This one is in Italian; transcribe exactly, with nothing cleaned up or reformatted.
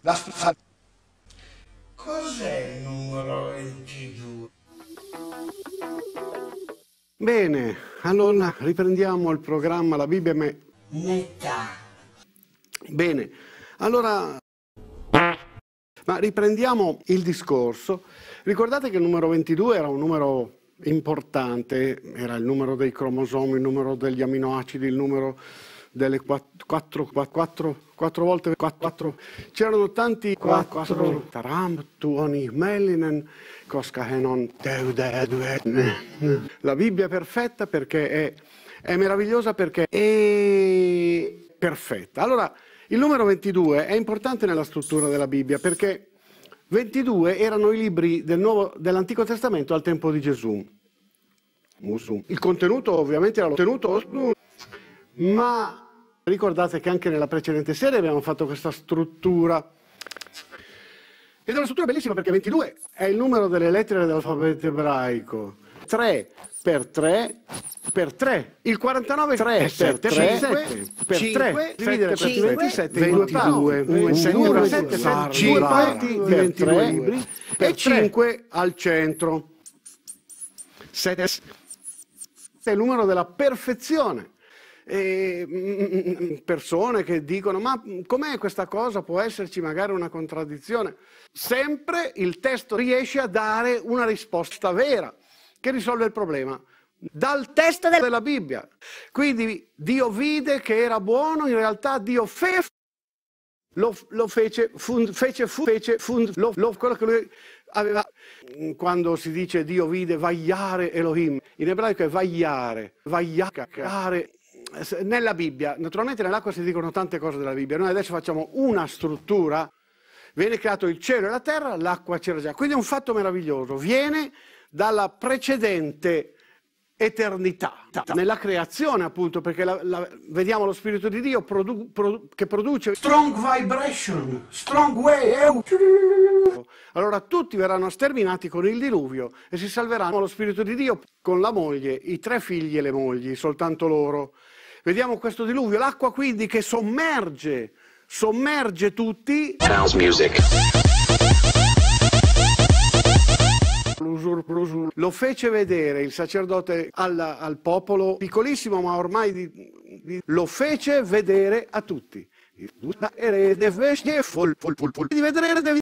La stufa. Cos'è il numero ventidue? Bene, allora riprendiamo il programma La Bibbia me... Metà. Bene, allora... Ma riprendiamo il discorso. Ricordate che il numero ventidue era un numero importante, era il numero dei cromosomi, il numero degli aminoacidi, il numero delle quattro, quattro, quattro volte quattro. C'erano tanti quattro. Taram, tuoni, melinen, koskahenon, la Bibbia è perfetta perché è, è meravigliosa perché è perfetta. Allora, il numero ventidue è importante nella struttura della Bibbia perché ventidue erano i libri del Nuovo, dell'Antico Testamento al tempo di Gesù. Il contenuto ovviamente era lo tenuto, ma ricordate che anche nella precedente serie abbiamo fatto questa struttura. Ed è una struttura bellissima perché ventidue è il numero delle lettere dell'alfabeto ebraico. tre per tre per tre. Il quarantanove tre per tre per tre. Dividere per ventisette in due parti. cinque parti di ventidue libri e cinque al centro. sette è il numero della perfezione. E persone che dicono ma com'è questa cosa, può esserci magari una contraddizione. Sempre il testo riesce a dare una risposta vera che risolve il problema dal testo della Bibbia. Quindi Dio vide che era buono, in realtà Dio fe lo, lo fece, fun, fece, fu, fece fun, lo, lo, quello che lui aveva. Quando si dice Dio vide vagliare Elohim, in ebraico è vagliare, vagliare. Nella Bibbia, naturalmente nell'acqua si dicono tante cose della Bibbia, noi adesso facciamo una struttura, viene creato il cielo e la terra, l'acqua c'era già, quindi è un fatto meraviglioso, viene dalla precedente eternità, nella creazione appunto, perché la, la, vediamo lo Spirito di Dio produ, produ, che produce strong vibration, strong way. Allora tutti verranno sterminati con il diluvio e si salveranno lo Spirito di Dio con la moglie, i tre figli e le mogli, soltanto loro. Vediamo questo diluvio, l'acqua quindi che sommerge, sommerge tutti. House music. Lo fece vedere il sacerdote al, al popolo, piccolissimo ma ormai di, di, lo fece vedere a tutti. Di vedere